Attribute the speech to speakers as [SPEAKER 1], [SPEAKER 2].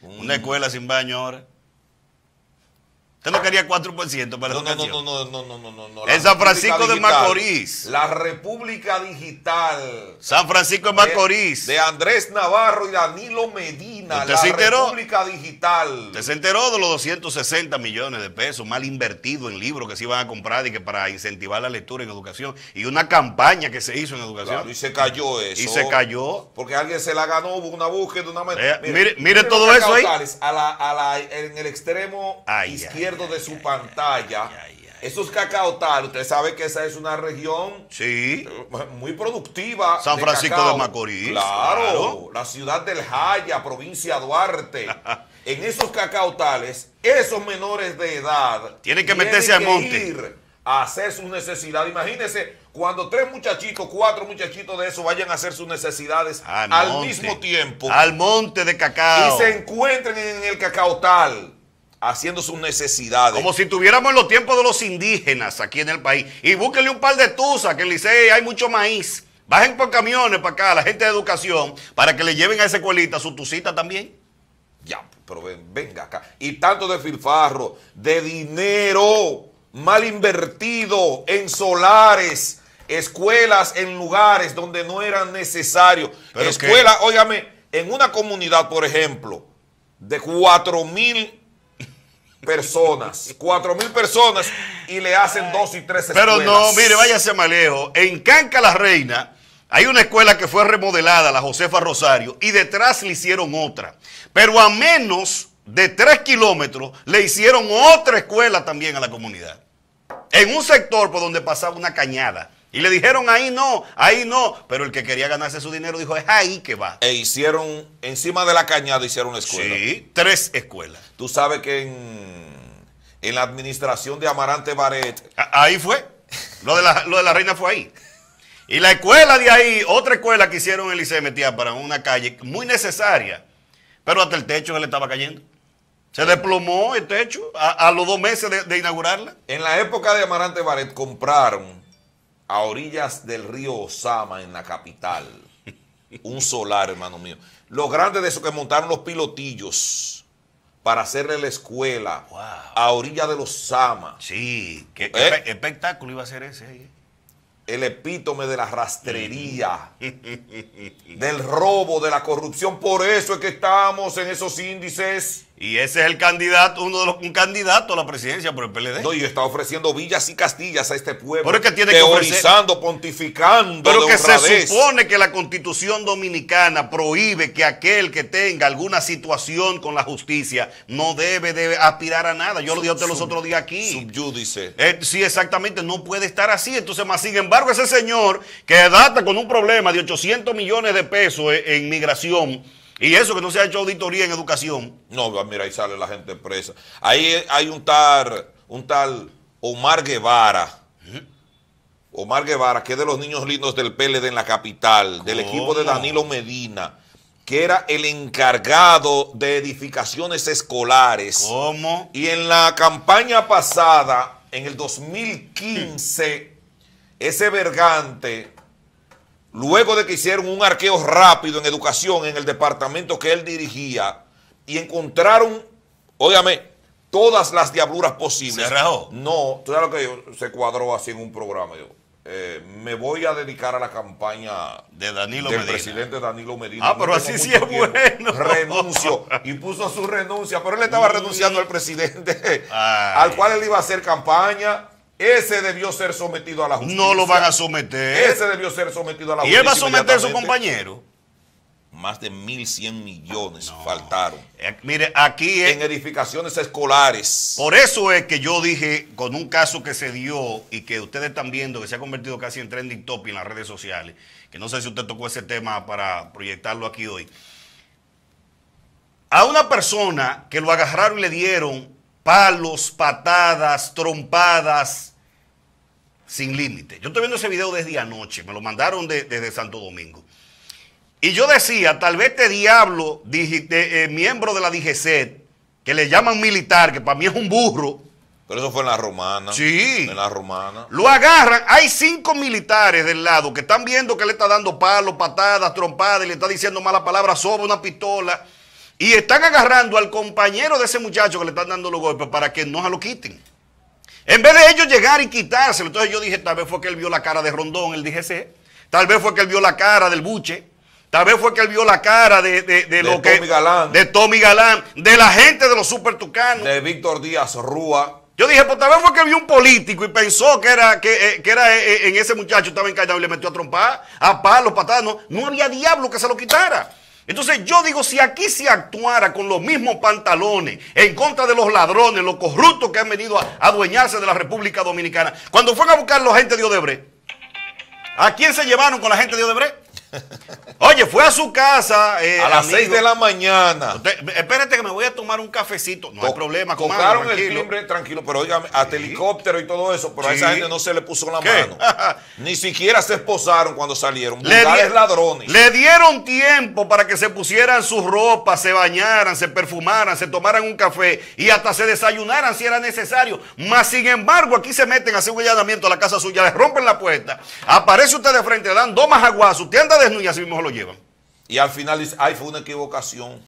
[SPEAKER 1] Una escuela sin baño ahora. Usted no quería 4% para la educación.
[SPEAKER 2] No.
[SPEAKER 1] En San Francisco de Macorís.
[SPEAKER 2] La República Digital.
[SPEAKER 1] San Francisco de Macorís.
[SPEAKER 2] De Andrés Navarro y Danilo Medina.
[SPEAKER 1] ¿Usted se enteró?
[SPEAKER 2] República Digital.
[SPEAKER 1] Usted se enteró de los 260 millones de pesos mal invertidos en libros que se iban a comprar y que para incentivar la lectura en educación. Y una campaña que se hizo en educación.
[SPEAKER 2] Claro, y se cayó eso.
[SPEAKER 1] Y se cayó.
[SPEAKER 2] Porque alguien se la ganó, hubo una búsqueda,
[SPEAKER 1] Mire todo eso ahí.
[SPEAKER 2] En el extremo izquierdo de su
[SPEAKER 1] ay,
[SPEAKER 2] pantalla, esos cacaotales, usted sabe que esa es una región muy productiva.
[SPEAKER 1] San Francisco de Macorís.
[SPEAKER 2] Claro, la ciudad del Jaya, provincia Duarte. En esos cacaotales, esos menores de edad
[SPEAKER 1] tienen que meterse al monte.
[SPEAKER 2] Ir a hacer sus necesidades. Imagínense cuando 3 muchachitos, 4 muchachitos de esos vayan a hacer sus necesidades al mismo tiempo.
[SPEAKER 1] Al monte de cacao.
[SPEAKER 2] Y se encuentren en el cacaotal haciendo sus necesidades.
[SPEAKER 1] Como si tuviéramos en los tiempos de los indígenas aquí en el país. Y búsquenle un par de tuzas, que en Licey hay mucho maíz. Bajen por camiones para acá, la gente de educación, para que le lleven a esa escuelita su tucita también.
[SPEAKER 2] Ya, pero venga acá. Y tanto de filfarro, de dinero mal invertido en solares, escuelas en lugares donde no eran necesarios. Escuelas, óigame, en una comunidad, por ejemplo, de 4,000 personas, 4,000 personas, y le hacen 2 y 3 escuelas.
[SPEAKER 1] Pero no, mire, váyase más lejos. En Canca la Reina hay una escuela que fue remodelada, la Josefa Rosario, y detrás le hicieron otra. Pero a menos de 3 kilómetros le hicieron otra escuela también a la comunidad. En un sector por donde pasaba una cañada. Y le dijeron, ahí no. Pero el que quería ganarse su dinero dijo, es ahí que va.
[SPEAKER 2] E hicieron, encima de la cañada hicieron una escuela.
[SPEAKER 1] Sí, 3 escuelas.
[SPEAKER 2] Tú sabes que en la administración de Amarante Baret.
[SPEAKER 1] Ahí fue. Lo de la Reina fue ahí. Y la escuela de ahí, otra escuela que hicieron en el Licey, metía para una calle muy necesaria. Pero hasta el techo se le estaba cayendo. Se desplomó el techo a los 2 meses de inaugurarla.
[SPEAKER 2] En la época de Amarante Baret compraron a orillas del río Osama en la capital un solar, hermano mío. Lo grande de eso que montaron los pilotillos para hacerle la escuela a orillas del Osama.
[SPEAKER 1] Sí, qué espectáculo iba a ser ese ahí.
[SPEAKER 2] El epítome de la rastrería, del robo, de la corrupción. Por eso es que estamos en esos índices.
[SPEAKER 1] Y ese es el candidato, un candidato a la presidencia por el PLD.
[SPEAKER 2] No, y está ofreciendo villas y castillas a este pueblo.
[SPEAKER 1] Pero es que tiene
[SPEAKER 2] teorizando,
[SPEAKER 1] que
[SPEAKER 2] pontificando.
[SPEAKER 1] Pero que se supone que la Constitución Dominicana prohíbe que aquel que tenga alguna situación con la justicia no debe aspirar a nada. Yo lo dije a usted los otros días aquí.
[SPEAKER 2] Subyúdice.
[SPEAKER 1] Sí, exactamente, no puede estar así. Entonces, más sin embargo, ese señor que data con un problema de 800 millones de pesos en migración, y eso que no se ha hecho auditoría en educación.
[SPEAKER 2] No, mira, ahí sale la gente presa. Ahí hay un tal Omar Guevara. Omar Guevara, que es de los niños lindos del PLD en la capital, del equipo de Danilo Medina, que era el encargado de edificaciones escolares.
[SPEAKER 1] ¿Cómo?
[SPEAKER 2] Y en la campaña pasada, en el 2015, ese vergante, luego de que hicieron un arqueo rápido en educación en el departamento que él dirigía y encontraron, óigame, todas las diabluras posibles.
[SPEAKER 1] ¿Se rajó?
[SPEAKER 2] No, tú sabes lo que se cuadró así en un programa. Me voy a dedicar a la campaña
[SPEAKER 1] de Danilo
[SPEAKER 2] del
[SPEAKER 1] Medina.
[SPEAKER 2] Presidente Danilo Medina.
[SPEAKER 1] Pero así sí es bueno.
[SPEAKER 2] Renuncio. Y puso su renuncia, pero él estaba renunciando al presidente al cual él iba a hacer campaña. Ese debió ser sometido a la justicia.
[SPEAKER 1] No lo van a someter.
[SPEAKER 2] Ese debió ser sometido a la
[SPEAKER 1] justicia. ¿Y él va a someter a su compañero?
[SPEAKER 2] Más de 1.100 millones faltaron.
[SPEAKER 1] Mire, aquí
[SPEAKER 2] en edificaciones escolares.
[SPEAKER 1] Por eso es que yo dije, con un caso que se dio y que ustedes están viendo, que se ha convertido casi en trending topic en las redes sociales, que no sé si usted tocó ese tema para proyectarlo aquí hoy. A una persona que lo agarraron y le dieron palos, patadas, trompadas, sin límite. Yo estoy viendo ese video desde anoche, me lo mandaron desde Santo Domingo. Y yo decía, tal vez este diablo, miembro de la DGCET, que le llaman militar, que para mí es un burro.
[SPEAKER 2] Pero eso fue en la Romana.
[SPEAKER 1] Sí.
[SPEAKER 2] En la Romana.
[SPEAKER 1] Lo agarran, hay 5 militares del lado que están viendo que le está dando palos, patadas, trompadas, y le está diciendo malas palabras sobre una pistola. y están agarrando al compañero de ese muchacho que le están dando los golpes para que no se lo quiten. En vez de ellos llegar y quitárselo, entonces yo dije, tal vez fue que él vio la cara de Rondón, el DGC, tal vez fue que él vio la cara del Buche, tal vez fue que él vio la cara de
[SPEAKER 2] Tommy Galán,
[SPEAKER 1] de Tommy Galán, de la gente de los Super Tucanos,
[SPEAKER 2] de Víctor Díaz Rúa.
[SPEAKER 1] Yo dije, pues tal vez fue que vio un político y pensó que era en ese muchacho estaba encañado y le metió a trompar, a palos, patadas. No había diablo que se lo quitara. Entonces yo digo, si aquí se actuara con los mismos pantalones en contra de los ladrones, los corruptos que han venido a adueñarse de la República Dominicana, cuando fueron a buscar la gente de Odebrecht, ¿a quién se llevaron con la gente de Odebrecht? Oye, fue a su casa
[SPEAKER 2] a las 6 de la mañana.
[SPEAKER 1] Espérate que me voy a tomar un cafecito. No hay problema.
[SPEAKER 2] Tocaron el timbre tranquilo, pero oígame, hasta helicóptero y todo eso, pero a esa gente no se le puso la mano. Ni siquiera se esposaron cuando salieron. Vulgares ladrones.
[SPEAKER 1] Le dieron tiempo para que se pusieran sus ropas, se bañaran, se perfumaran, se tomaran un café y hasta se desayunaran si era necesario. Mas, sin embargo, aquí se meten a hacer un allanamiento a la casa suya, les rompen la puerta, aparece usted de frente, le dan 2 majaguazos, usted anda desnudo y así mismo se lo llevan.
[SPEAKER 2] Y al final dice, ay, fue una equivocación.